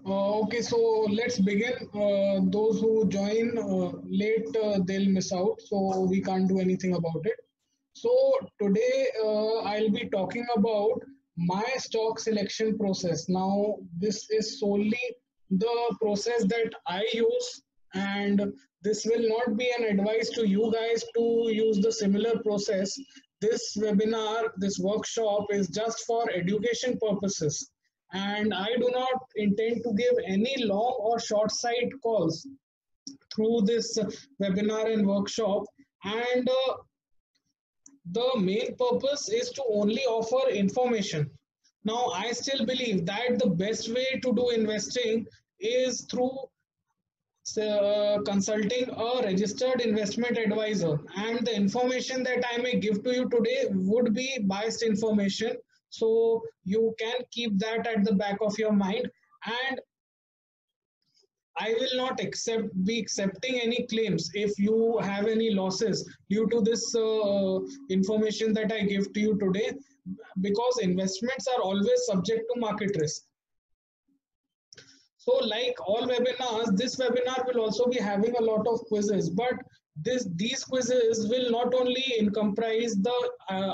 Okay, so let's begin. Those who join late, they'll miss out, so we can't do anything about it. So today I'll be talking about my stock selection process. Now, this is solely the process that I use, and this will not be an advice to you guys to use the similar process. This webinar, this workshop is just for education purposes, and I do not intend to give any long or short side calls through this webinar and workshop. And the main purpose is to only offer information. Now, I still believe that the best way to do investing is through consulting a registered investment advisor, and the information that I may give to you today would be biased information, so you can keep that at the back of your mind. And I will not be accepting any claims if you have any losses due to this information that I give to you today, because investments are always subject to market risk. So like all webinars, this webinar will also be having a lot of quizzes, but these quizzes will not only comprise the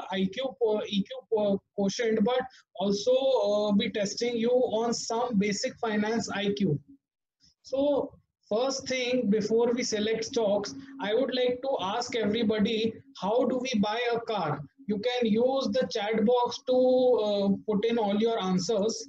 EQ quotient, but also be testing you on some basic finance IQ. So first thing, before we select stocks, I would like to ask everybody, how do we buy a car? You can use the chat box to put in all your answers.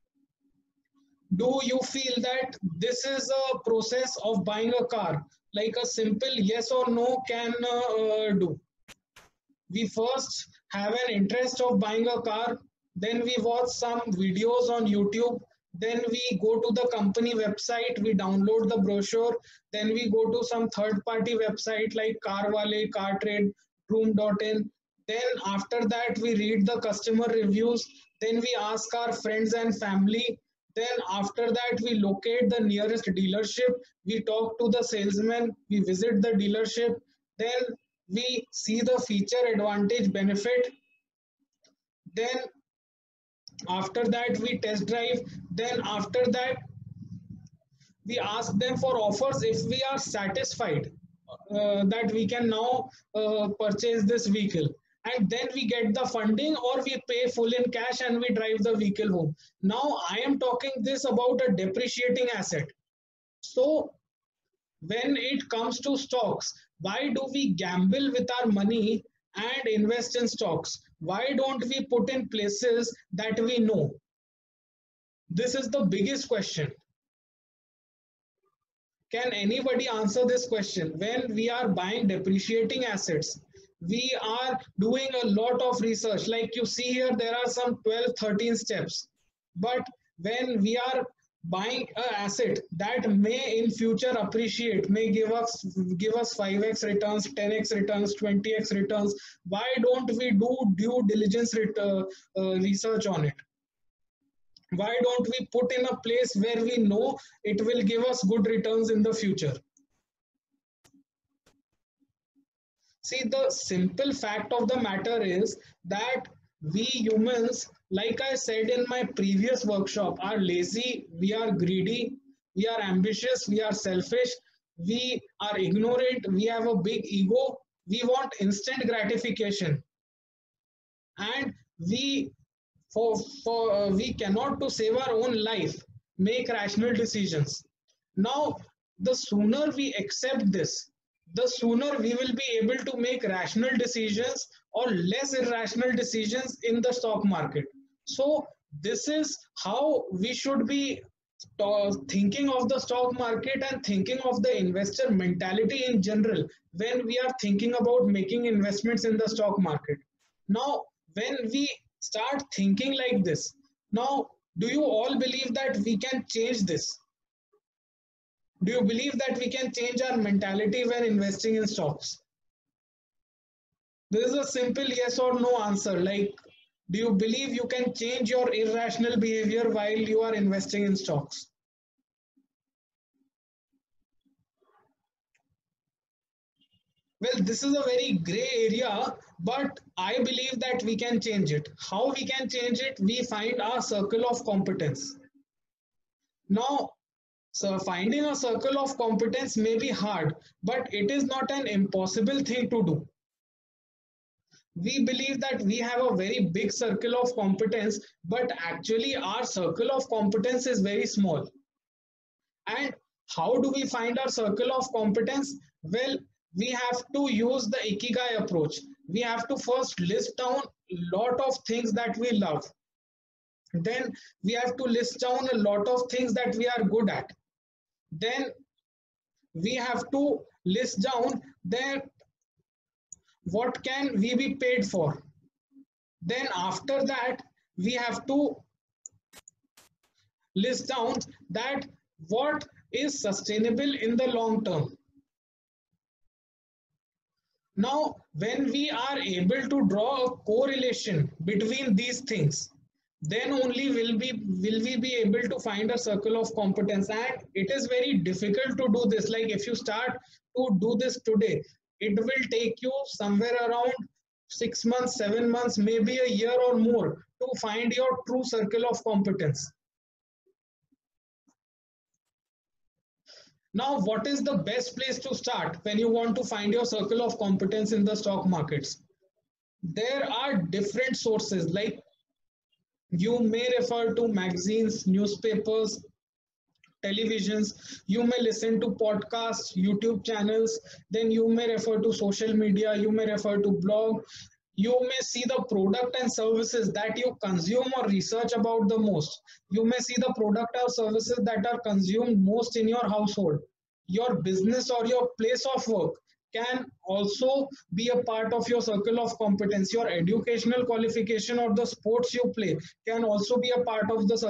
Do you feel that this is a process of buying a car, like a simple yes or no can do? We first have an interest of buying a car, then we watch some videos on YouTube, then we go to the company website, we download the brochure, then we go to some third party website like Carwale, Cartrade, Room.in. Then after that we read the customer reviews, then we ask our friends and family, then after that we locate the nearest dealership, we talk to the salesman, we visit the dealership, then we see the feature, advantage, benefit, then after that we test drive, then after that we ask them for offers. If we are satisfied that we can now purchase this vehicle, and then we get the funding or we pay full in cash and we drive the vehicle home. Now I am talking this about a depreciating asset. So when it comes to stocks, why do we gamble with our money and invest in stocks? Why don't we put in places that we know? This is the biggest question. Can anybody answer this question? When we are buying depreciating assets, we are doing a lot of research. Like you see here, there are some 12, 13 steps. But when we are buying an asset that may in future appreciate, may give us 5x returns, 10x returns, 20x returns, why don't we do due diligence research on it? Why don't we put in a place where we know it will give us good returns in the future? See, the simple fact of the matter is that we humans, like I said in my previous workshop, are lazy, we are greedy, we are ambitious, we are selfish, we are ignorant, we have a big ego, we want instant gratification, and we we cannot, to save our own life, make rational decisions. Now the sooner we accept this, the sooner we will be able to make rational decisions or less irrational decisions in the stock market. So this is how we should be thinking of the stock market and thinking of the investor mentality in general when we are thinking about making investments in the stock market. Now when we start thinking like this, now do you all believe that we can change this? Do you believe that we can change our mentality when investing in stocks? This is a simple yes or no answer. Like, do you believe you can change your irrational behavior while you are investing in stocks? Well, this is a very gray area, but I believe that we can change it. How we can change it? We find our circle of competence. Now, so finding a circle of competence may be hard, but it is not an impossible thing to do. We believe that we have a very big circle of competence, but actually our circle of competence is very small. And how do we find our circle of competence? Well, we have to use the Ikigai approach. We have to first list down a lot of things that we love. Then we have to list down a lot of things that we are good at. Then we have to list down that what can we be paid for. Then after that, we have to list down that what is sustainable in the long term. Now, when we are able to draw a correlation between these things, then only will we be able to find a circle of competence. And it is very difficult to do this. Like if you start to do this today, it will take you somewhere around 6 months, 7 months, maybe a year or more to find your true circle of competence. Now, what is the best place to start when you want to find your circle of competence in the stock markets? There are different sources, like you may refer to magazines, newspapers, televisions, you may listen to podcasts, YouTube channels, then you may refer to social media, you may refer to blog, you may see the product and services that you consume or research about the most. You may see the product or services that are consumed most in your household. Your business or your place of work can also be a part of your circle of competence. Your educational qualification or the sports you play can also be a part of the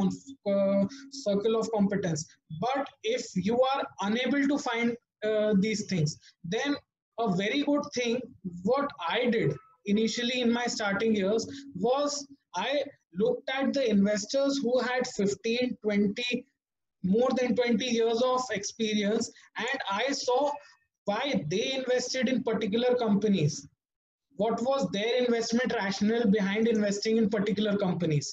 circle of competence. But if you are unable to find these things, then a very good thing what I did initially in my starting years was I looked at the investors who had 15, 20, more than 20 years of experience, and I saw why they invested in particular companies. What was their investment rationale behind investing in particular companies?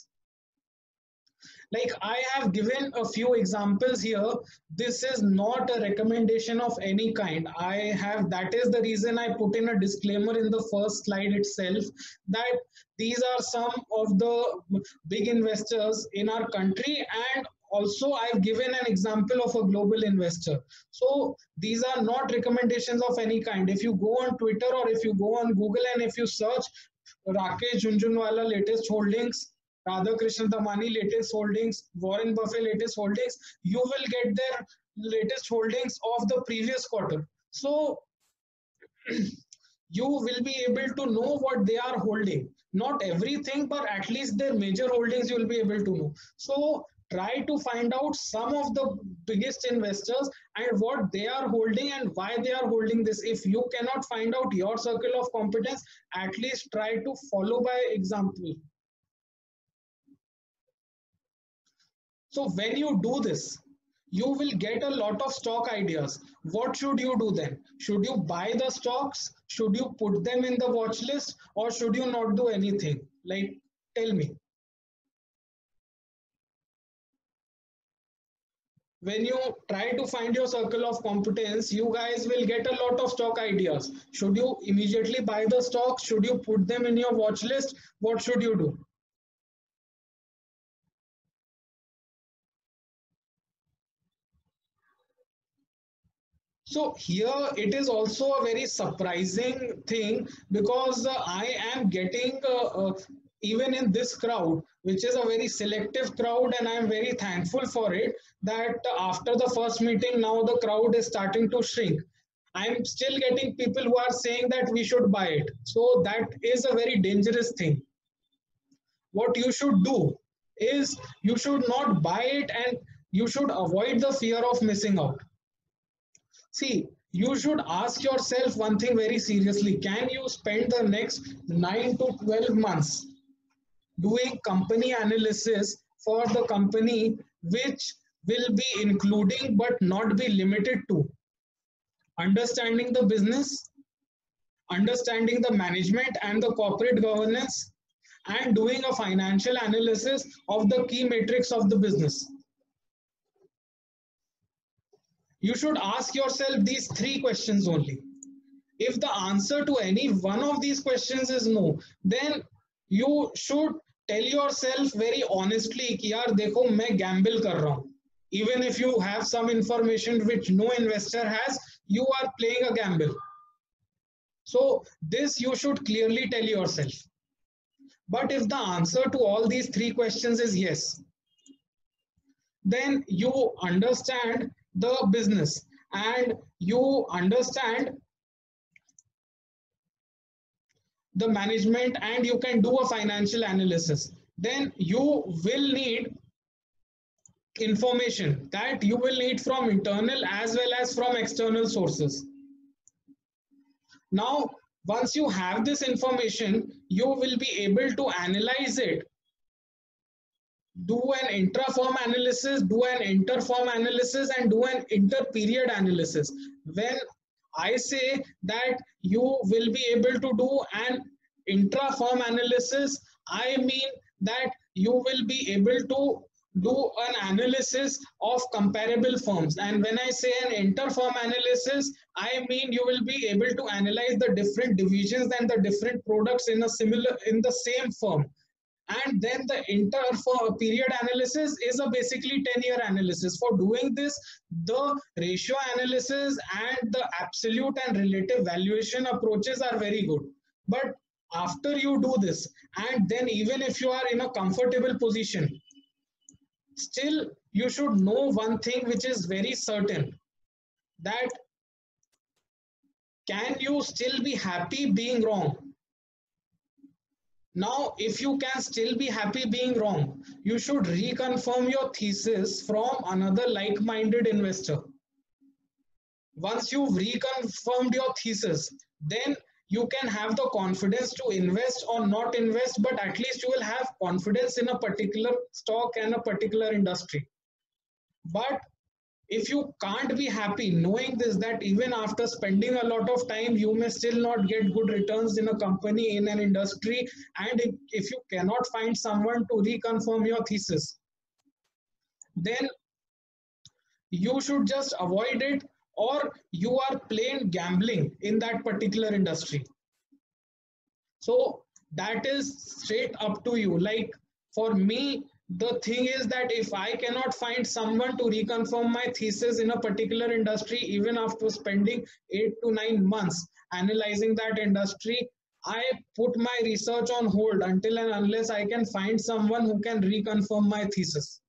Like I have given a few examples here. This is not a recommendation of any kind. That is the reason I put in a disclaimer in the first slide itself, that these are some of the big investors in our country, and also I've given an example of a global investor. So these are not recommendations of any kind. If you go on Twitter or if you go on Google and if you search Rakesh Jhunjhunwala latest holdings, Radhakrishnan Damani latest holdings, Warren Buffett latest holdings, you will get their latest holdings of the previous quarter. So you will be able to know what they are holding. Not everything, but at least their major holdings you will be able to know. So try to find out some of the biggest investors and what they are holding and why they are holding this. If you cannot find out your circle of competence, at least try to follow by example. So when you do this, you will get a lot of stock ideas. What should you do then? Should you buy the stocks? Should you put them in the watch list, or should you not do anything? Like, tell me. When you try to find your circle of competence, you guys will get a lot of stock ideas. Should you immediately buy the stocks? Should you put them in your watch list? What should you do? So here it is also a very surprising thing, because I am getting even in this crowd, which is a very selective crowd, and I am very thankful for it, that after the first meeting now the crowd is starting to shrink. I am still getting people who are saying that we should buy it. So that is a very dangerous thing. What you should do is you should not buy it, and you should avoid the fear of missing out. See, you should ask yourself one thing very seriously. Can you spend the next 9 to 12 months doing company analysis for the company, which will be including but not be limited to understanding the business, understanding the management and the corporate governance, and doing a financial analysis of the key metrics of the business? you should ask yourself these three questions only. If the answer to any one of these questions is no, then you should tell yourself very honestly कि यार देखो मैं gamble कर रहा हूँ. Even if you have some information which no investor has, you are playing a gamble. So this you should clearly tell yourself. But if the answer to all these three questions is yes, then you understand the business and you understand the management and you can do a financial analysis. Then you will need information that you will need from internal as well as from external sources. Now, once you have this information, you will be able to analyze it, do an intra-firm analysis, do an inter-firm analysis, and do an inter-period analysis. When I say that you will be able to do an intra-firm analysis, I mean that you will be able to do an analysis of comparable firms. And when I say an inter-firm analysis, I mean you will be able to analyze the different divisions and the different products in the same firm. And then the inter-period analysis is a basically 10-year analysis. For doing this, the ratio analysis and the absolute and relative valuation approaches are very good. But after you do this, and then even if you are in a comfortable position, still you should know one thing which is very certain, that can you still be happy being wrong? Now, if you can still be happy being wrong, you should reconfirm your thesis from another like-minded investor. Once you've reconfirmed your thesis, then you can have the confidence to invest or not invest, but at least you will have confidence in a particular stock and a particular industry. But if you can't be happy knowing this, that even after spending a lot of time, you may still not get good returns in a company, in an industry, and if you cannot find someone to reconfirm your thesis, then you should just avoid it, or you are plain gambling in that particular industry. So that is straight up to you. Like for me, the thing is that if I cannot find someone to reconfirm my thesis in a particular industry, even after spending 8 to 9 months analyzing that industry, I put my research on hold until and unless I can find someone who can reconfirm my thesis.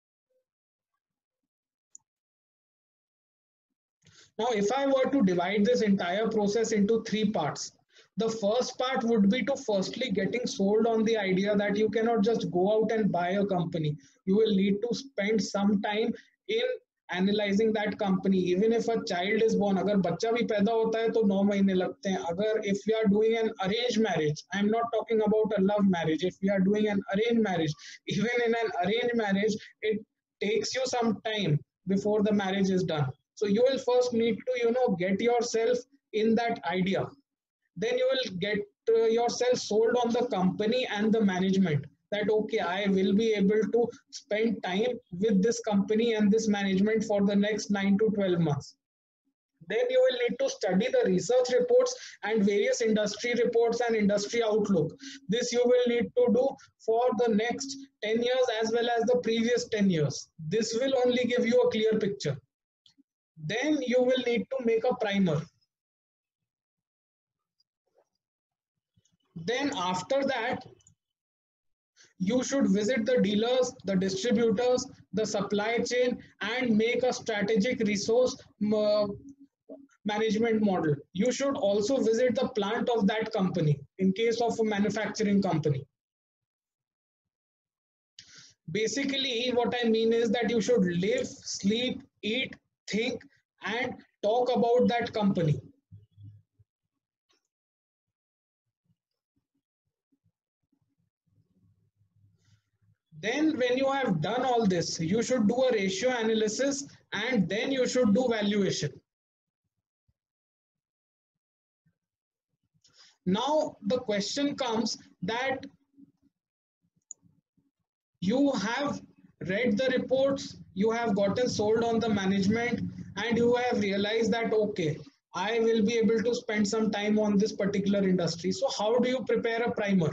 Now, if I were to divide this entire process into 3 parts, the first part would be to firstly getting sold on the idea that you cannot just go out and buy a company. You will need to spend some time in analyzing that company. Even if a child is born, अगर बच्चा भी पैदा होता है तो 9 महीने लगते हैं. अगर if we are doing an arranged marriage, I am not talking about a love marriage. If we are doing an arranged marriage, even in an arranged marriage, it takes you some time before the marriage is done. So you will first need to, get yourself in that idea. Then you will get yourself sold on the company and the management, that okay, I will be able to spend time with this company and this management for the next 9 to 12 months. Then you will need to study the research reports and various industry reports and industry outlook. This you will need to do for the next 10 years as well as the previous 10 years. This will only give you a clear picture. Then you will need to make a primer. Then after that, you should visit the dealers, the distributors, the supply chain, and make a strategic resource management model. You should also visit the plant of that company in case of a manufacturing company. Basically, what I mean is that you should live, sleep, eat, think, and talk about that company. Then when you have done all this, you should do a ratio analysis and then you should do valuation. Now the question comes that you have read the reports, you have gotten sold on the management, and you have realized that okay, I will be able to spend some time on this particular industry. So how do you prepare a primer?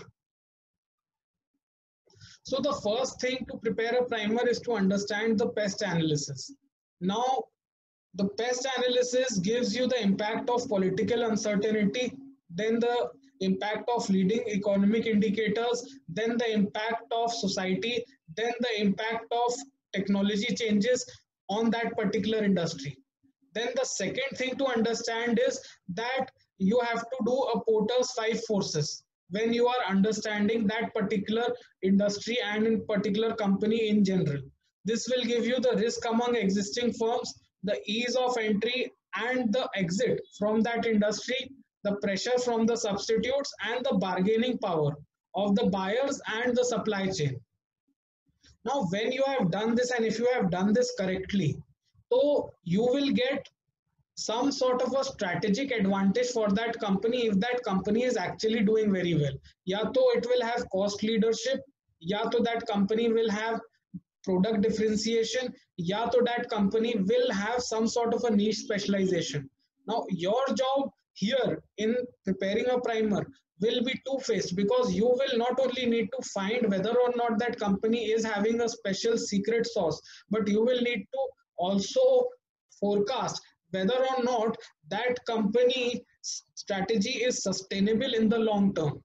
So the first thing to prepare a primer is to understand the pest analysis. Now, the pest analysis gives you the impact of political uncertainty, then the impact of leading economic indicators, then the impact of society, then the impact of technology changes on that particular industry. Then the second thing to understand is that you have to do a Porter's five forces when you are understanding that particular industry and in particular company in general. This will give you the risk among existing firms, the ease of entry and the exit from that industry, the pressure from the substitutes, and the bargaining power of the buyers and the supply chain. Now, when you have done this and if you have done this correctly, so you will get some sort of a strategic advantage for that company if that company is actually doing very well. Ya to it will have cost leadership, ya to that company will have product differentiation, ya to that company will have some sort of a niche specialization. Now your job here in preparing a primer will be two-faced, because you will not only need to find whether or not that company is having a special secret sauce, but you will need to also forecast whether or not that company strategy is sustainable in the long term.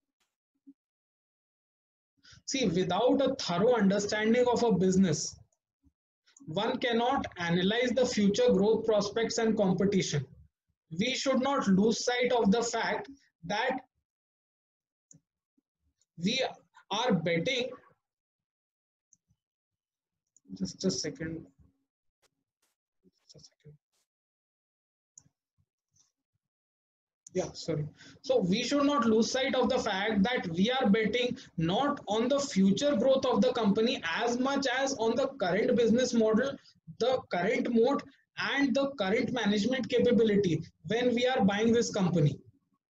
See, without a thorough understanding of a business, one cannot analyze the future growth prospects and competition. We should not lose sight of the fact that we are betting. Just a second. Just a second. Yeah, sorry. So we should not lose sight of the fact that we are betting not on the future growth of the company as much as on the current business model, the current mode, and the current management capability when we are buying this company.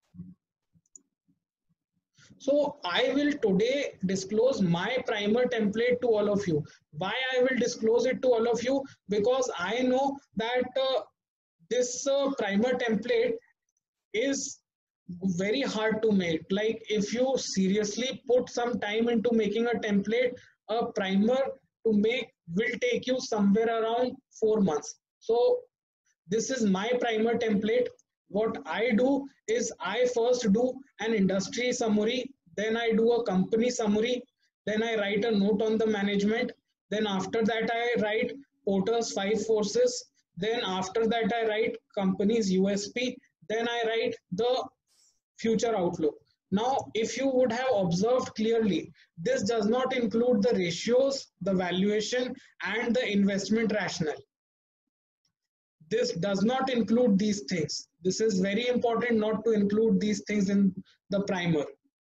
So I will today disclose my primer template to all of you. Why I will disclose it to all of you? Because I know that this primer template is very hard to make. Like if you seriously put some time into making a template, a primer to make will take you somewhere around 4 months. So this is my primer template. What I do is I first do an industry summary, then I do a company summary, then I write a note on the management, then after that I write Porter's five forces, then after that I write company's USP, then I write the future outlook. Now, if you would have observed clearly, this does not include the ratios, the valuation, and the investment rationale. This does not include these things. This is very important not to include these things in the primer.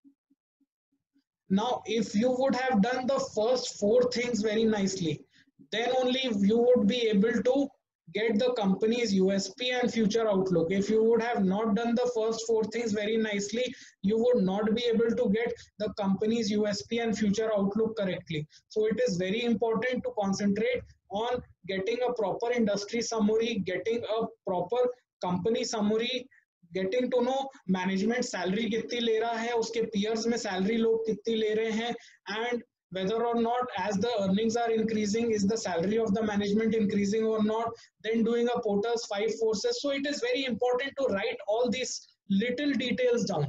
Now, if you would have done the first four things very nicely, then only you would be able to get the company's USP and future outlook. If you would have not done the first four things very nicely, you would not be able to get the company's USP and future outlook correctly. So it is very important to concentrate on getting a proper industry summary, getting a proper company summary, getting to know management salary कितनी ले रहा है, उसके peers में salary लोग कितनी ले रहे हैं, and whether or not as the earnings are increasing, is the salary of the management increasing or not, then doing a Porter's five forces. So it is very important to write all these little details down.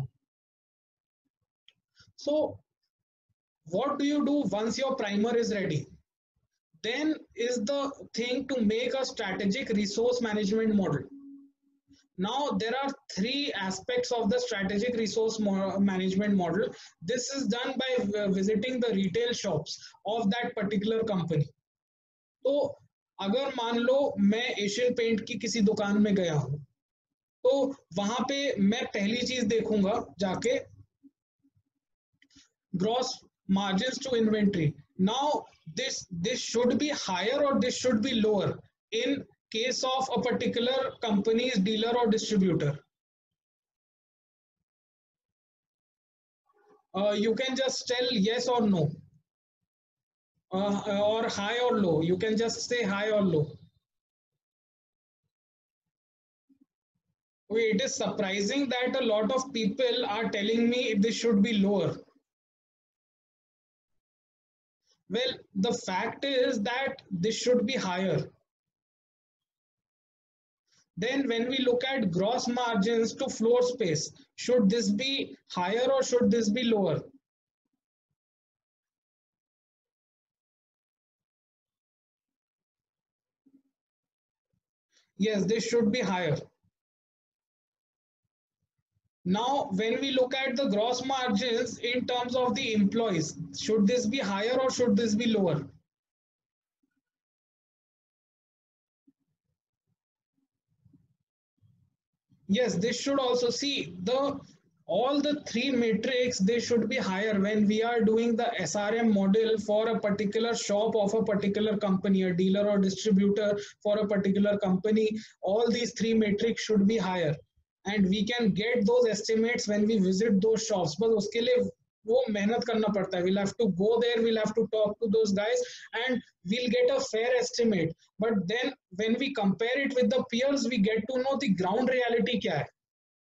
So what do you do once your primer is ready? Then is the thing to make a strategic resource management model. Now, there are three aspects of the strategic resource management model. This is done by visiting the retail shops of that particular company. तो अगर मान लो मैं Asian paint की किसी दुकान में गया हूं, तो वहां पे मैं पहली चीज देखूंगा जाके gross margins to inventory. Now, this should be higher or this should be lower in case of a particular company's dealer or distributor. You can just tell yes or no, or high or low. You can just say high or low. Okay, it is surprising that a lot of people are telling me this should be lower. Well, the fact is that this should be higher. Then when we look at gross margins to floor space, should this be higher or should this be lower? Yes, this should be higher. Now, when we look at the gross margins in terms of the employees, should this be higher or should this be lower? Yes, this should also see the all the three metrics, they should be higher when we are doing the SRM model for a particular shop of a particular company, a dealer or distributor for a particular company. All these three metrics should be higher, and we can get those estimates when we visit those shops. But उसके लिए वो मेहनत करना पड़ता है. We'll have to go there, we'll have to talk to those guys, and we'll get a fair estimate. But then when we compare it with the peers, we get to know the ground reality क्या है.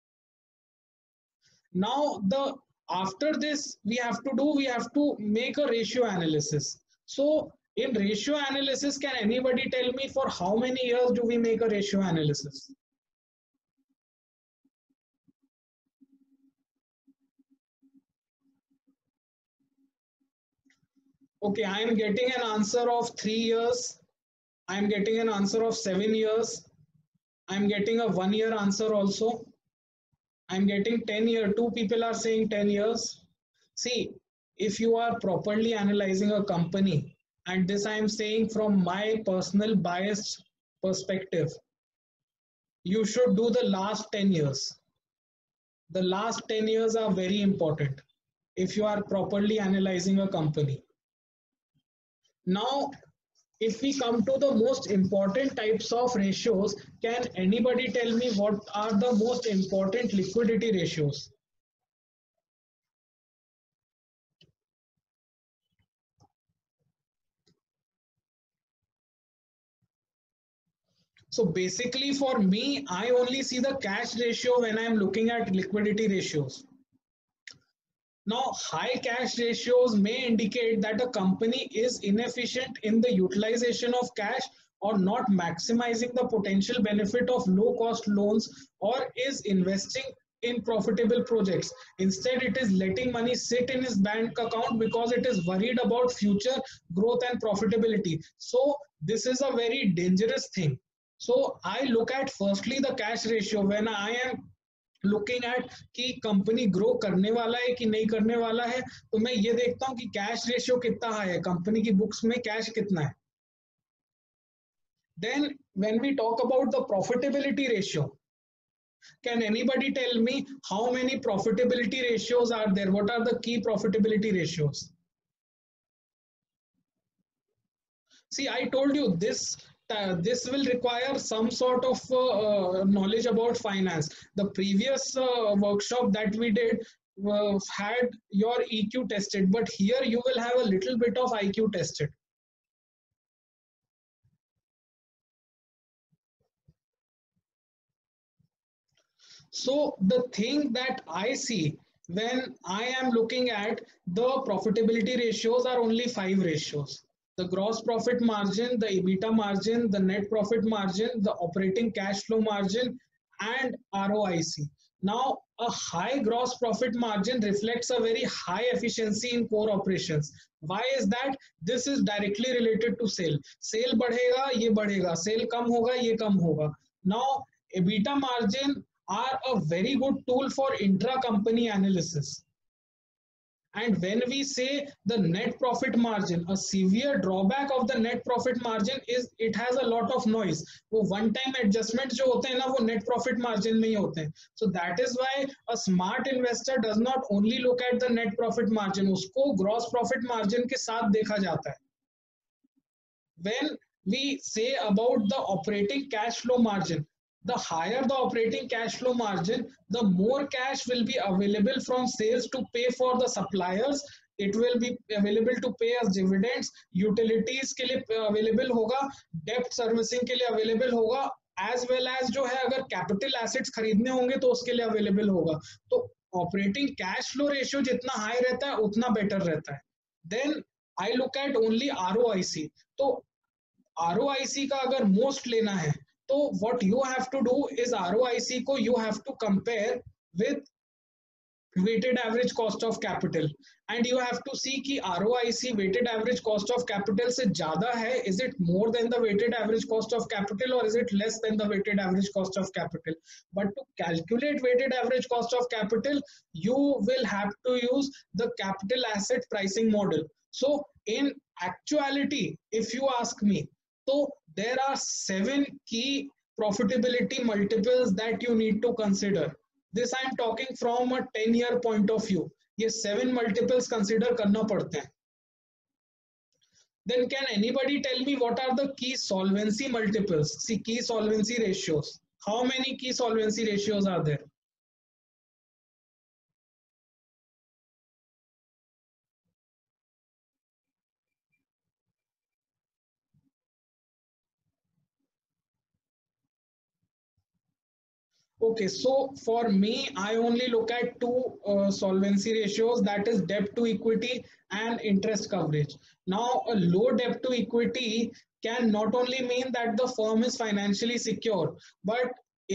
Now the after this we have to make a ratio analysis. So in ratio analysis, can anybody tell me for how many years do we make a ratio analysis? Okay, I am getting an answer of 3 years. I am getting an answer of 7 years. I am getting a 1 year answer also. I am getting 10 years. Two people are saying 10 years. See, if you are properly analyzing a company, and this I am saying from my personal biased perspective, you should do the last 10 years. The last 10 years are very important if you are properly analyzing a company. Now, if we come to the most important types of ratios, can anybody tell me what are the most important liquidity ratios? So basically for me, I only see the cash ratio when I am looking at liquidity ratios. Now, high cash ratios may indicate that a company is inefficient in the utilization of cash or not maximizing the potential benefit of low cost loans, or is investing in profitable projects. Instead, it is letting money sit in his bank account because it is worried about future growth and profitability. So this is a very dangerous thing. So I look at firstly the cash ratio when I am looking at कि company grow करने वाला है कि नहीं करने वाला है, तो मैं ये देखता हूं कि कैश रेशियो कितना हाई है, कंपनी की बुक्स में कैश कितना है. Then when we talk about the profitability ratio, can anybody tell me how many profitability ratios are there, what are the key profitability ratios? See, I told you this will require some sort of knowledge about finance. The previous workshop that we did had your EQ tested, but here you will have a little bit of IQ tested. So the thing that I see when I am looking at the profitability ratios are only 5 ratios: the gross profit margin, the EBITDA margin, the net profit margin, the operating cash flow margin, and ROIC. Now, a high gross profit margin reflects a very high efficiency in core operations. Why is that? This is directly related to sale. Sale बढ़ेगा, ये बढ़ेगा. Sale कम होगा, ये कम होगा. Now, EBITDA margin are a very good tool for intra-company analysis. And when we say the net profit margin, a severe drawback of the net profit margin is it has a lot of noise. वो one time adjustment जो होते हैं ना, वो net profit margin में ही होते हैं. So that is why a smart investor does not only look at the net profit margin, उसको gross profit margin के साथ देखा जाता है. When we say about the operating cash flow margin, the higher the operating cash flow margin, the more cash will be available from sales to pay for the suppliers. It will be available to pay as dividends, utilities के लिए available होगा, debt servicing के लिए available होगा, as well as जो है अगर capital assets खरीदने होंगे तो उसके लिए अवेलेबल होगा। तो ऑपरेटिंग कैश फ्लो रेशियो जितना हाई रहता है उतना बेटर रहता है। Then I look at only ROIC। तो ROIC का अगर मोस्ट लेना है तो what you have to do is ROIC को you have to compare with weighted average cost of capital and you have to see कि ROIC weighted average cost of capital से ज्यादा है, is it more than the weighted average cost of capital or is it less than the weighted average cost of capital. But to calculate weighted average cost of capital you will have to use the capital asset pricing model. So in actuality if you ask me, so there are 7 key profitability multiples that you need to consider. This I am talking from a 10-year point of view. ये 7 multiples consider करना पड़ते हैं. Then can anybody tell me what are the key solvency multiples? See, key solvency ratios. How many key solvency ratios are there? Okay, so for me, I only look at two solvency ratios, that is debt to equity and interest coverage. Now, a low debt to equity can not only mean that the firm is financially secure, but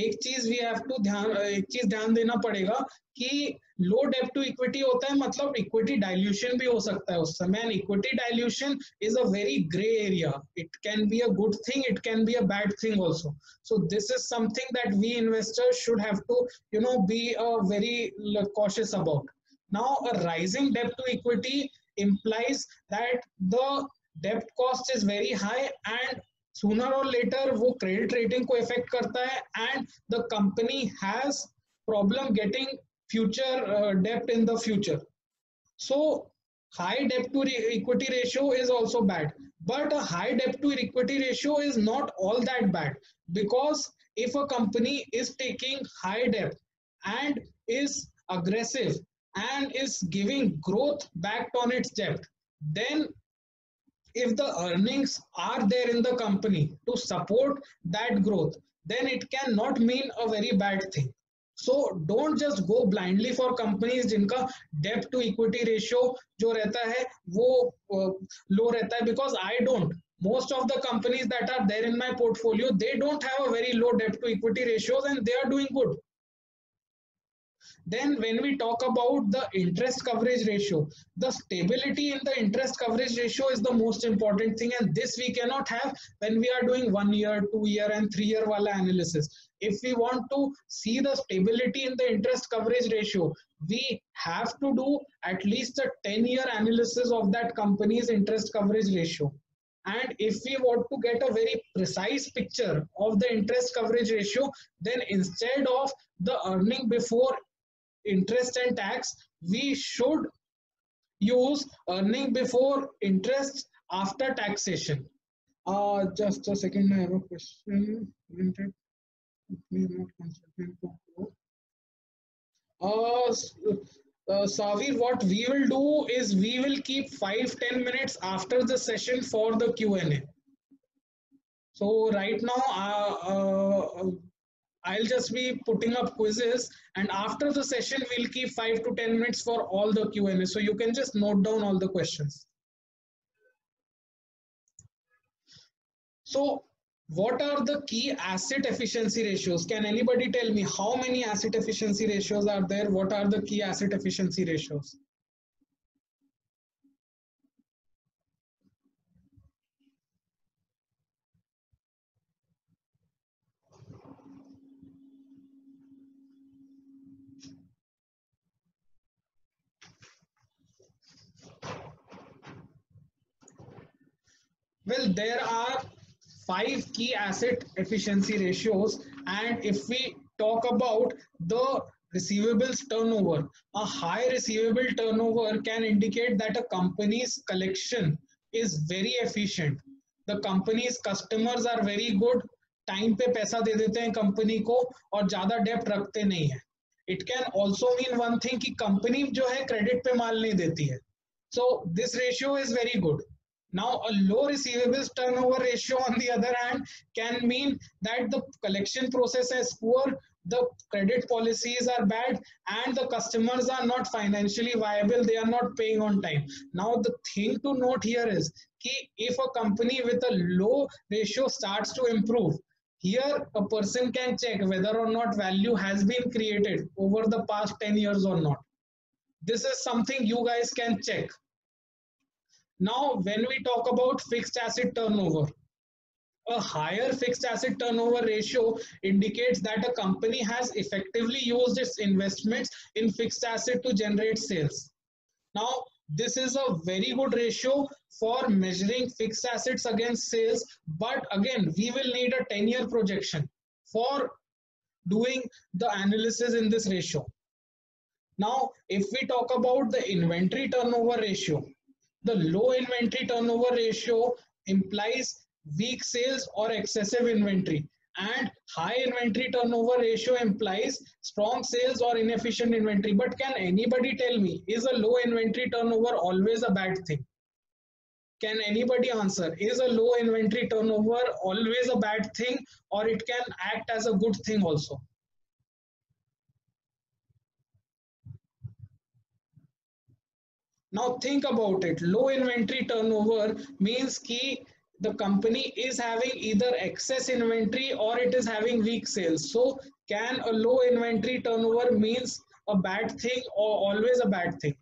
एक चीज ध्यान देना पड़ेगा कि लो डेब्ट to equity होता है मतलब इक्विटी डाइल्यूशन भी हो सकता है उस समय, and equity dilution is a very grey area. It can be a good thing, it can be a bad thing also. So this is something that we investors should have to be very cautious about. Now a rising debt to equity implies that the debt cost is very high and sooner or later वो credit rating को affect करता है and the company has problem getting future debt in the future. So high debt to equity ratio is also bad, but a high debt to equity ratio is not all that bad, because if a company is taking high debt and is aggressive and is giving growth backed on its debt, then if the earnings are there in the company to support that growth, then it cannot mean a very bad thing. So don't just go blindly for companies जिनका debt to equity ratio जो रहता है वो low रहता है, because I don't. Most of the companies that are there in my portfolio, they don't have a very low debt to equity ratios and they are doing good. Then when we talk about the interest coverage ratio, the stability in the interest coverage ratio is the most important thing, and this we cannot have when we are doing 1 year, 2 year and 3 year wala analysis. If we want to see the stability in the interest coverage ratio, we have to do at least a 10-year analysis of that company's interest coverage ratio. And if we want to get a very precise picture of the interest coverage ratio, then instead of the earning before interest and tax, we should use earning before interest after taxation. Just a second, I have a question. Savir, what we will do is we will keep 5-10 minutes after the session for the Q&A. So right now, I'll just be putting up quizzes, and after the session, we'll keep 5 to 10 minutes for all the Q&A. So you can just note down all the questions. So what are the key asset efficiency ratios? Can anybody tell me how many asset efficiency ratios are there? What are the key asset efficiency ratios? Well, there are 5 key asset efficiency ratios, and if we talk about the receivables turnover, a high receivable turnover can indicate that a company's collection is very efficient. The company's customers are very good, time पे पैसा दे देते हैं company को और ज़्यादा डेप्ट रखते नहीं है. It can also mean one thing कि कंपनी जो है क्रेडिट पे माल नहीं देती है. So this ratio is very good. Now, a low receivables turnover ratio, on the other hand, can mean that the collection process is poor, the credit policies are bad, and the customers are not financially viable, they are not paying on time. Now, the thing to note here is if a company with a low ratio starts to improve, here a person can check whether or not value has been created over the past 10 years or not. This is something you guys can check. Now, when we talk about fixed asset turnover, a higher fixed asset turnover ratio indicates that a company has effectively used its investments in fixed asset to generate sales. Now, this is a very good ratio for measuring fixed assets against sales, but again, we will need a 10-year projection for doing the analysis in this ratio. Now, if we talk about the inventory turnover ratio, the low inventory turnover ratio implies weak sales or excessive inventory, and high inventory turnover ratio implies strong sales or inefficient inventory. But can anybody tell me, is a low inventory turnover always a bad thing? Can anybody answer? Is a low inventory turnover always a bad thing, or it can act as a good thing also? Now think about it. Low inventory turnover means the company is having either excess inventory or it is having weak sales. So can a low inventory turnover means a bad thing or always a bad thing?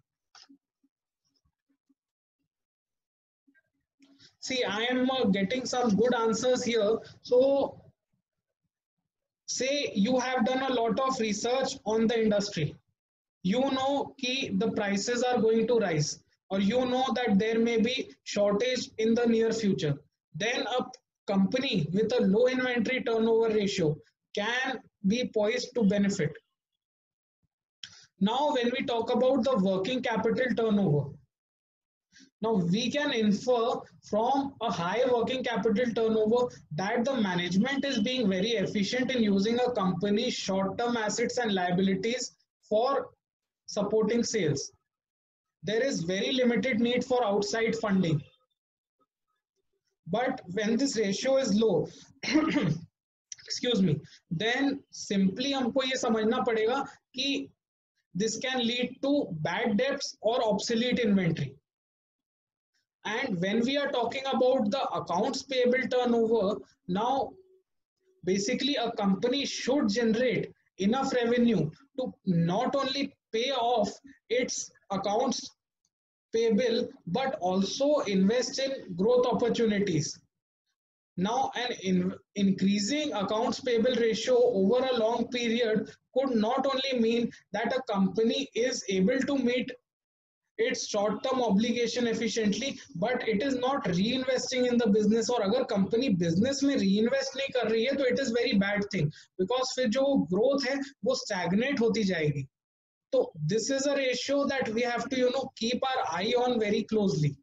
See, I am getting some good answers here. So say you have done a lot of research on the industry. You know that the prices are going to rise, or you know that there may be shortage in the near future. Then a company with a low inventory turnover ratio can be poised to benefit. Now, when we talk about the working capital turnover, now we can infer from a high working capital turnover that the management is being very efficient in using a company's short-term assets and liabilities for supporting sales. There is very limited need for outside funding. But when this ratio is low, excuse me, then simply हमको ये समझना पड़ेगा कि this can lead to bad debts or obsolete inventory. And when we are talking about the accounts payable turnover, now basically a company should generate enough revenue to not only pay off its accounts payable but also invest in growth opportunities. Now, an increasing accounts payable ratio over a long period could not only mean that a company is able to meet its short-term obligation efficiently, but it is not reinvesting in the business. और अगर company business में reinvest नहीं कर रही है तो it is very bad thing, because फिर जो growth है वो stagnate होती जाएगी. So this is a ratio that we have to keep our eye on very closely.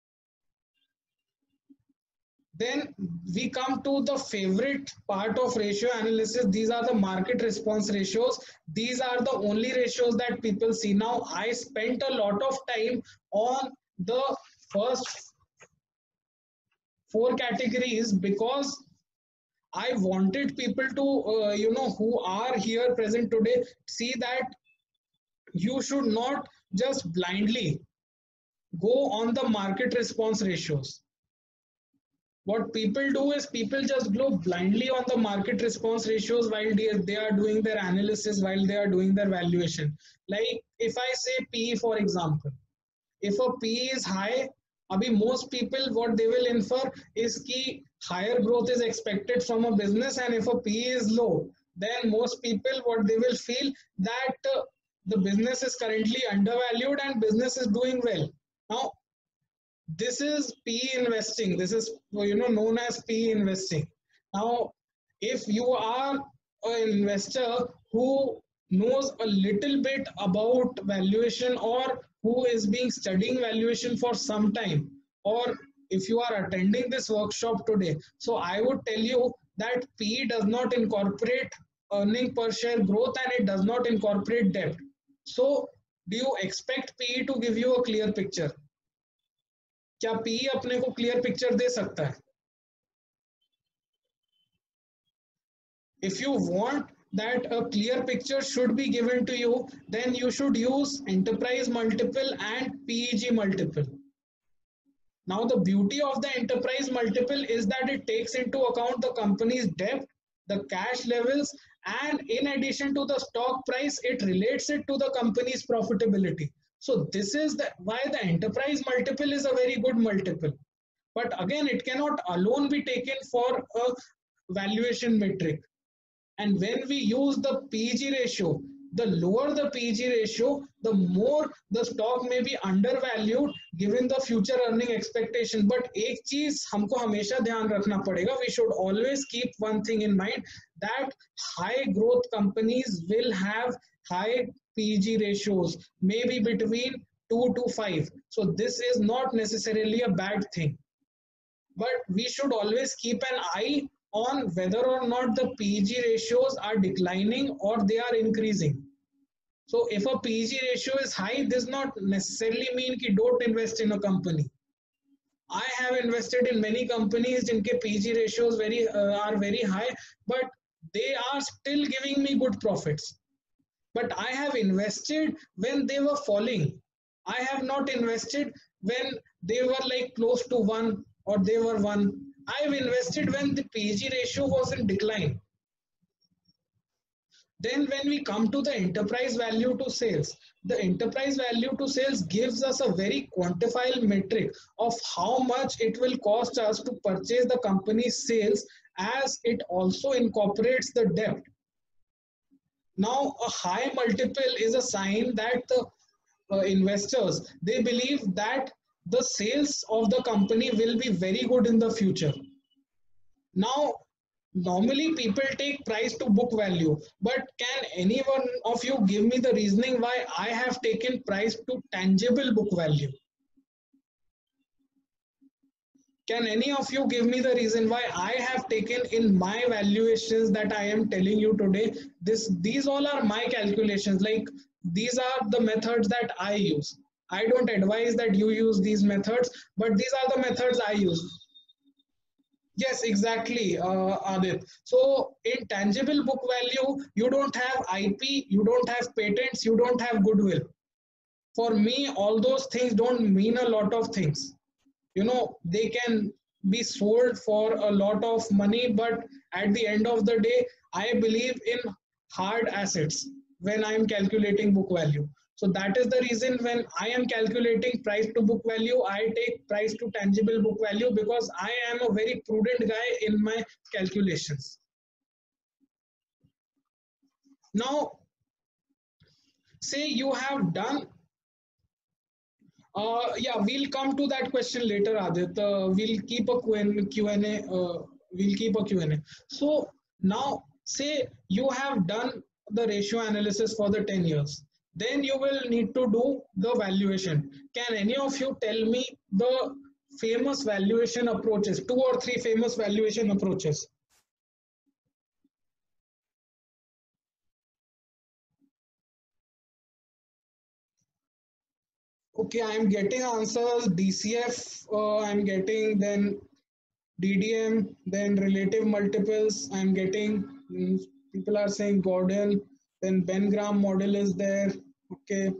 Then we come to the favorite part of ratio analysis. These are the market response ratios. These are the only ratios that people see. Now, I spent a lot of time on the first 4 categories because I wanted people to, who are here present today, see that you should not just blindly go on the market response ratios. What people do is people just go blindly on the market response ratios while they are doing their analysis, while they are doing their valuation. Like if I say PE, for example, if a PE is high, most people what they will infer is कि higher growth is expected from a business, and if a PE is low, then most people what they will feel that the business is currently undervalued and business is doing well. Now, this is PE investing. This is known as PE investing. Now, if you are an investor who knows a little bit about valuation, or who is being studying valuation for some time, or if you are attending this workshop today, so I would tell you that PE does not incorporate earning per share growth and it does not incorporate debt. So do you expect PE to give you a clear picture? क्या PE अपने को clear picture दे सकता है? If you want that a clear picture should be given to you, then you should use enterprise multiple and PEG multiple. Now, the beauty of the enterprise multiple is that it takes into account the company's debt, the cash levels, and in addition to the stock price, it relates it to the company's profitability. So this is why the enterprise multiple is a very good multiple. But again, it cannot alone be taken for a valuation metric. And when we use the PEG ratio, the lower the PEG ratio, the more the stock may be undervalued given the future earning expectation. But एक चीज हमको हमेशा ध्यान रखना पड़ेगा. We should always keep one thing in mind, that high growth companies will have high PEG ratios, maybe between 2 to 5. So this is not necessarily a bad thing. But we should always keep an eye on whether or not the PEG ratios are declining or they are increasing. So if a PEG ratio is high, this does not necessarily mean that don't invest in a company. I have invested in many companies in which PEG ratios are very high, but they are still giving me good profits. But I have invested when they were falling. I have not invested when they were like close to 1 or they were 1. I've invested when the PEG ratio was in decline. Then when we come to the enterprise value to sales, the enterprise value to sales gives us a very quantifiable metric of how much it will cost us to purchase the company's sales, as it also incorporates the debt. Now, a high multiple is a sign that the investors, they believe that the sales of the company will be very good in the future. Now, normally people take price to book value, but can any one of you give me the reasoning why I have taken price to tangible book value? Can any of you give me the reason why I have taken in my valuations that I am telling you today? These all are my calculations. Like, these are the methods that I use. I don't advise that you use these methods, but these are the methods I use. Yes, exactly, Adit. So in tangible book value, you don't have IP, you don't have patents, you don't have goodwill. For me, all those things don't mean a lot of things. You know, they can be sold for a lot of money, but at the end of the day, I believe in hard assets when I am calculating book value. So that is the reason when I am calculating price to book value, I take price to tangible book value, because I am a very prudent guy in my calculations. Now, say you have done yeah, we'll come to that question later, Adit. We'll keep a Q&A. We'll keep a Q&A. So now, say you have done the ratio analysis for the 10 years. Then you will need to do the valuation. Can any of you tell me the famous valuation approaches, 2 or 3 famous valuation approaches? Okay, I am getting answers. DCF, I'm getting, then DDM, then relative multiples. I'm getting, people are saying Gordon, then Ben Graham model is there. Okay.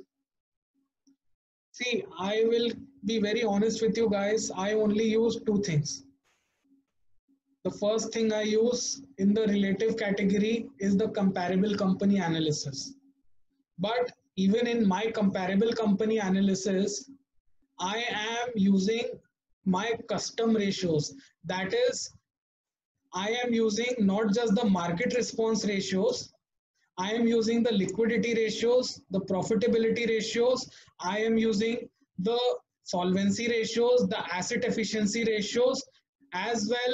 See, I will be very honest with you guys. I only use 2 things. The first thing I use in the relative category is the comparable company analysis. But even in my comparable company analysis, I am using my custom ratios. That is, I am using not just the market response ratios, I am using the liquidity ratios, the profitability ratios, I am using the solvency ratios, the asset efficiency ratios, as well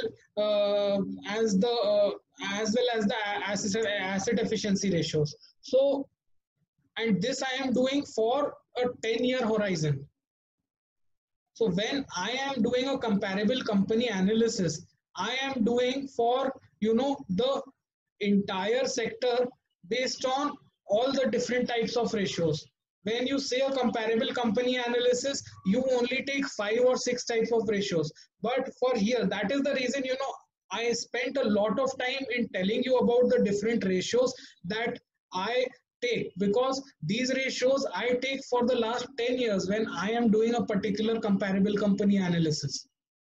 as the asset efficiency ratios. So, and this I am doing for a 10-year horizon. So when I am doing a comparable company analysis, I am doing for, the entire sector based on all the different types of ratios. When you say a comparable company analysis, you only take 5 or 6 types of ratios. But for here, that is the reason, I spent a lot of time in telling you about the different ratios that I take, because these ratios I take for the last 10 years when I am doing a particular comparable company analysis.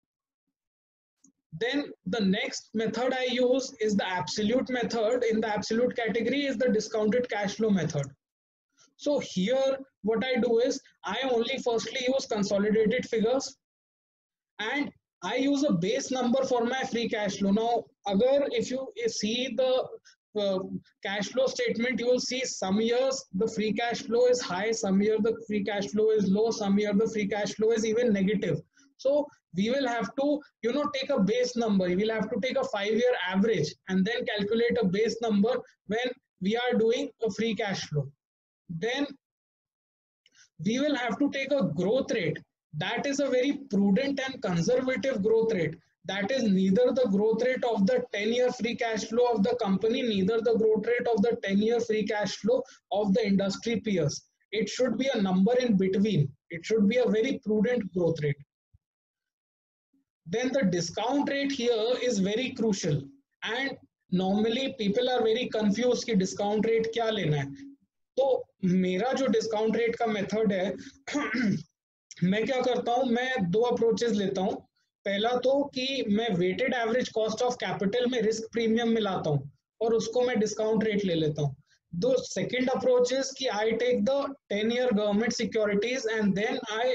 Then the next method I use is the absolute method. In the absolute category is the discounted cash flow method. So here what I do is I only firstly use consolidated figures, and I use a base number for my free cash flow. Now, if you see the cash flow statement, you will see some years the free cash flow is high, some year the free cash flow is low, some year the free cash flow is even negative. So we will have to, take a base number. We will have to take a 5-year average and then calculate a base number when we are doing a free cash flow. Then we will have to take a growth rate. That is a very prudent and conservative growth rate. That is neither the growth rate of the 10-year free cash flow of the company, neither the growth rate of the 10-year free cash flow of the industry peers. It should be a number in between. It should be a very prudent growth rate. Then the discount rate here is very crucial, and normally people are very confused कि discount rate क्या लेना है. तो मेरा जो discount rate का method है मैं क्या करता हूं, मैं 2 अप्रोचेस लेता हूं. पहला तो कि मैं weighted average cost of capital में रिस्क प्रीमियम मिलाता हूं और उसको मैं डिस्काउंट रेट ले लेता हूं. दो सेकंड अप्रोच इज कि I take the 10-year government securities and then I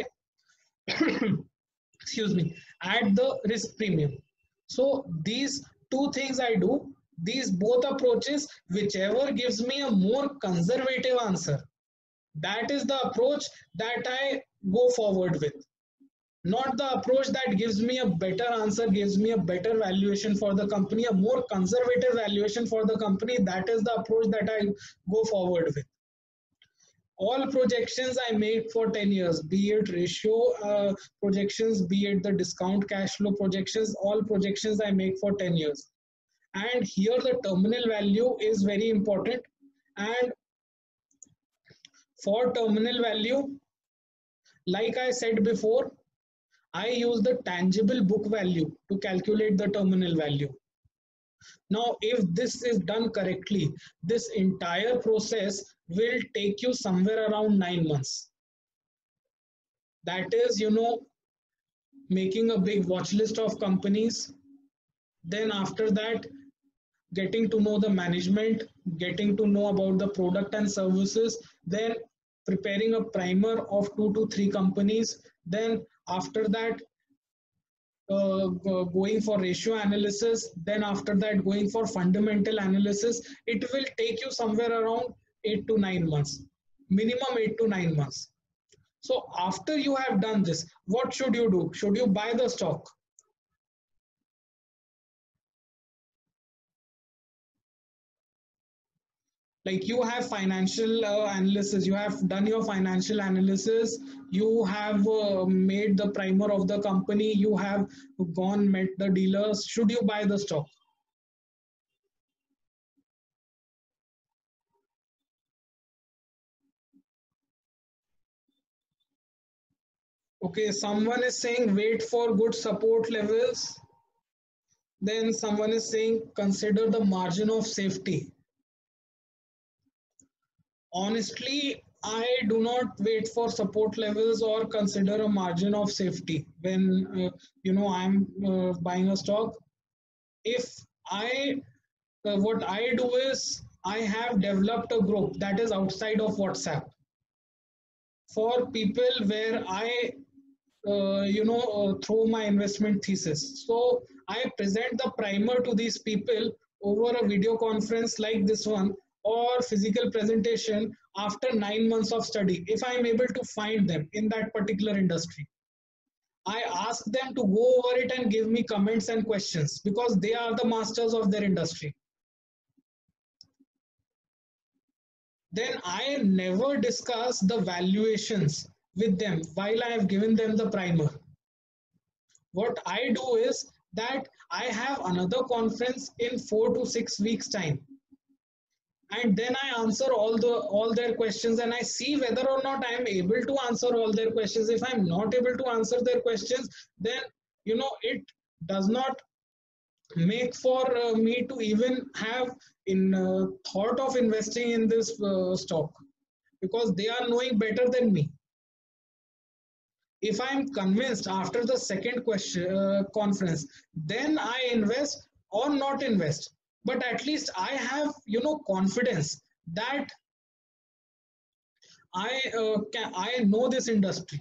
excuse me, add the risk premium. So these 2 things I do. These both approaches, whichever gives me a more conservative answer, that is the approach that I go forward with. Not the approach that gives me a better answer, gives me a better valuation for the company, a more conservative valuation for the company. That is the approach that I go forward with. All projections I make for 10 years, be it ratio projections, be it the discount cash flow projections, all projections I make for 10 years. And here the terminal value is very important. And for terminal value, like I said before, I use the tangible book value to calculate the terminal value. Now, if this is done correctly, this entire process will take you somewhere around 9 months. That is, making a big watch list of companies. Then after that, getting to know the management, getting to know about the product and services, then preparing a primer of 2 to 3 companies. Then after that, going for ratio analysis. Then after that, going for fundamental analysis. It will take you somewhere around 8 to 9 months, minimum 8 to 9 months. So after you have done this, what should you do? Should you buy the stock? Like you have financial analysis, you have done your financial analysis, you have made the primer of the company, you have gone met the dealers. Should you buy the stock? Okay, someone is saying wait for good support levels. Then someone is saying consider the margin of safety. Honestly, I do not wait for support levels or consider a margin of safety when I'm buying a stock. If what I do is I have developed a group that is outside of WhatsApp for people where I throw my investment thesis. So I present the primer to these people over a video conference like this one, or physical presentation after 9 months of study, if I am able to find them in that particular industry. I ask them to go over it and give me comments and questions because they are the masters of their industry. Then I never discuss the valuations with them while I have given them the primer. What I do is that I have another conference in 4 to 6 weeks time. and then I answer all their questions, and I see whether or not I am able to answer all their questions. If I'm not able to answer their questions, then it does not make for me to even have in thought of investing in this stock, because they are knowing better than me. If I'm convinced after the second question conference, then I invest or not invest. But at least I have confidence that I know this industry.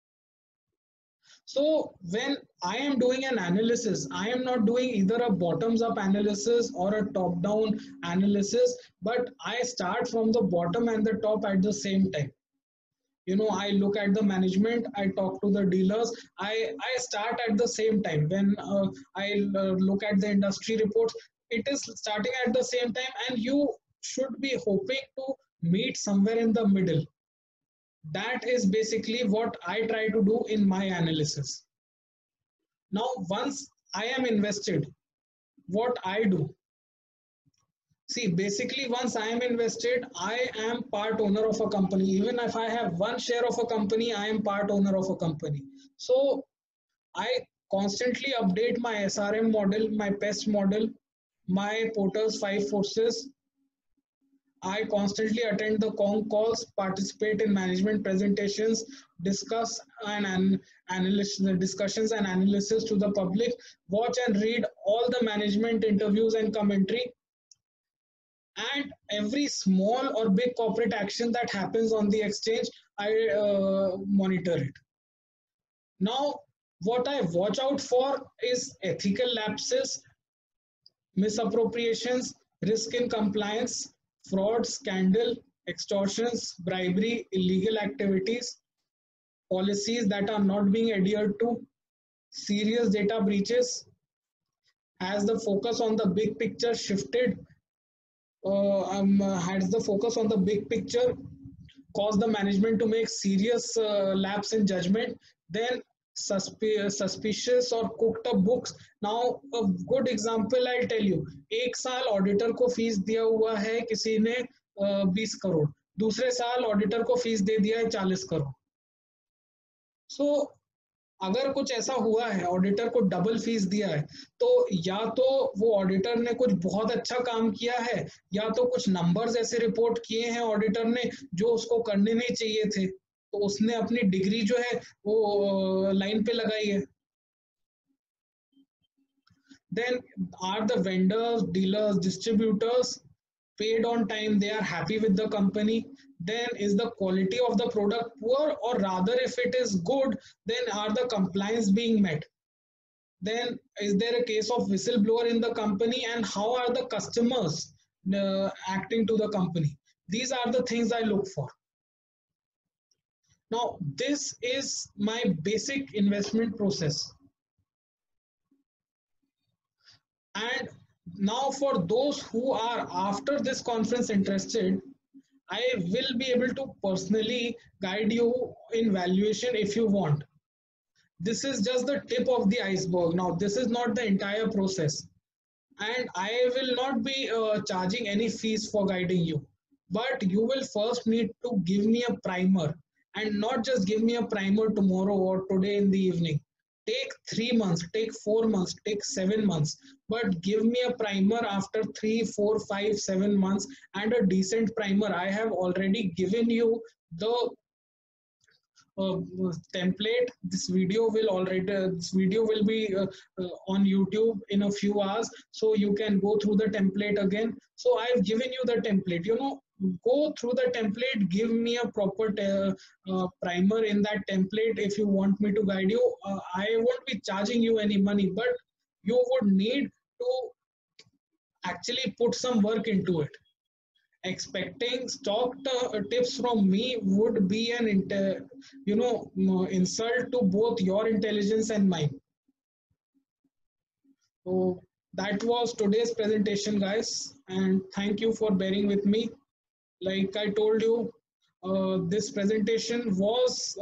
So when I am doing an analysis, I am not doing either a bottoms up analysis or a top down analysis, but I start from the bottom and the top at the same time. I look at the management, I talk to the dealers, I start at the same time. When I look at the industry reports, it is starting at the same time, and you should be hoping to meet somewhere in the middle. That is basically what I try to do in my analysis. Now, once I am invested, what I do, see, basically, once I am invested, I am part owner of a company. Even if I have one share of a company, I am part owner of a company. So I constantly update my SRM model, my PEST model, my Porter's 5 forces. I constantly attend the con calls, participate in management presentations, discuss and analyze the discussions and analysis to the public, watch and read all the management interviews and commentary, and every small or big corporate action that happens on the exchange, I monitor it. Now, what I watch out for is ethical lapses, misappropriations, risk in compliance, fraud, scandal, extortions, bribery, illegal activities, policies that are not being adhered to, serious data breaches. Has the focus on the big picture shifted? Has the focus on the big picture caused the management to make serious lapse in judgment? Then suspicious or cooked up books. Now a good example I'll tell you. एक साल auditor को fees दिया हुआ है किसी ने 20 करोड़, दूसरे साल ऑडिटर को फीस दे दिया है 40 करोड़. सो अगर कुछ ऐसा हुआ है, ऑडिटर को डबल फीस दिया है, तो या तो वो ऑडिटर ने कुछ बहुत अच्छा काम किया है, या तो कुछ नंबर्स ऐसे रिपोर्ट किए हैं ऑडिटर ने जो उसको करने नहीं चाहिए थे, तो उसने अपनी डिग्री जो है वो लाइन पे लगाई है. Then are the vendors, dealers, distributors paid on time? They are happy with the company. Then is the quality of the product poor, or rather if it is good, then are the compliance being met? Then is there a case of whistleblower in the company, and how are the customers acting to the company? These are the things I look for. Now, this is my basic investment process. And now for those who are after this conference interested, I will be able to personally guide you in valuation if you want. This is just the tip of the iceberg. Now, this is not the entire process. And I will not be charging any fees for guiding you. But you will first need to give me a primer, and not just give me a primer tomorrow or today in the evening. Take 3 months, take 4 months, take 7 months, but give me a primer after 3, 4, 5, 7 months, and a decent primer. I have already given you the template. This video will be on YouTube in a few hours, so you can go through the template again. So I've given you the template. Go through the template, give me a proper primer in that template. If you want me to guide you, I won't be charging you any money, but you would need to actually put some work into it. Expecting stock tips from me would be an insult to both your intelligence and mine. So that was today's presentation, guys, and thank you for bearing with me. Like I told you, this presentation was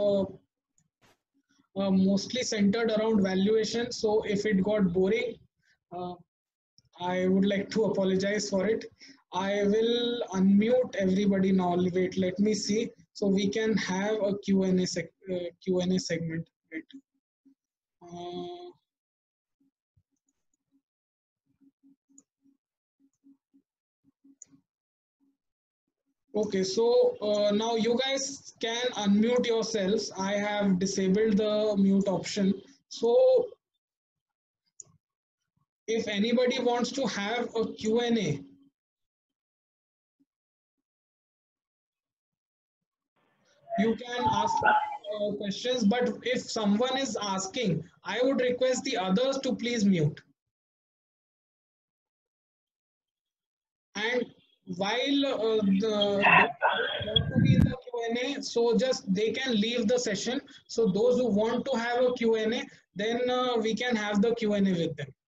mostly centered around valuation. So if it got boring, I would like to apologize for it. I will unmute everybody now. Wait, let me see. So we can have a Q&A segment. Wait. Uh, okay, so now you guys can unmute yourselves. I have disabled the mute option. So if anybody wants to have a Q&A, you can ask questions, but if someone is asking, I would request the others to please mute. And while want to be in the Q&A, so just they can leave the session. So those who want to have a Q&A, then we can have the Q&A with them.